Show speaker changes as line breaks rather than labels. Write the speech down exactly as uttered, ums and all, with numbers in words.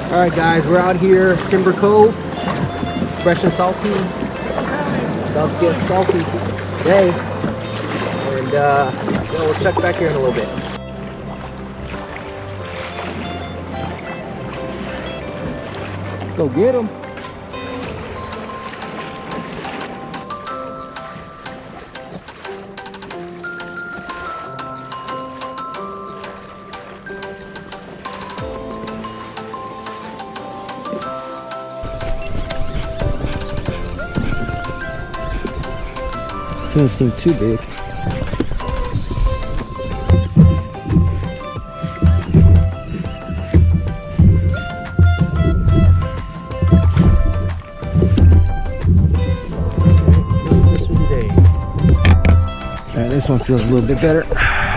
Alright guys, we're out here at Timber Cove, fresh and salty. About to get salty today. And uh, yeah, we'll check back here in a little bit. Let's go get them. Doesn't seem too big. Alright, this one feels a little bit better.